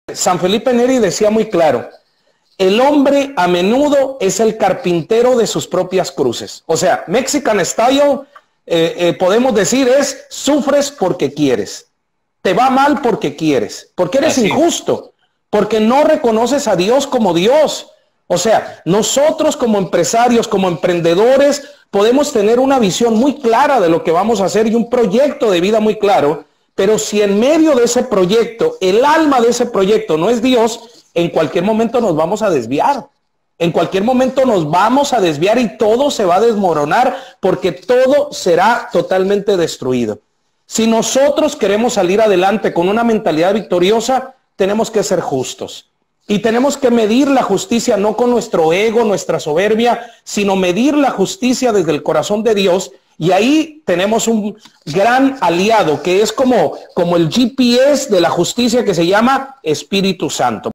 San Felipe Neri decía muy claro, el hombre a menudo es el carpintero de sus propias cruces. O sea, Mexican Style, podemos decir, es sufres porque quieres. Te va mal porque quieres, porque eres injusto, porque no reconoces a Dios como Dios. O sea, nosotros como empresarios, como emprendedores, podemos tener una visión muy clara de lo que vamos a hacer y un proyecto de vida muy claro, pero si en medio de ese proyecto, el alma de ese proyecto no es Dios, en cualquier momento nos vamos a desviar. En cualquier momento nos vamos a desviar y todo se va a desmoronar porque todo será totalmente destruido. Si nosotros queremos salir adelante con una mentalidad victoriosa, tenemos que ser justos. Y tenemos que medir la justicia no con nuestro ego, nuestra soberbia, sino medir la justicia desde el corazón de Dios. Y ahí tenemos un gran aliado que es como el GPS de la justicia que se llama Espíritu Santo.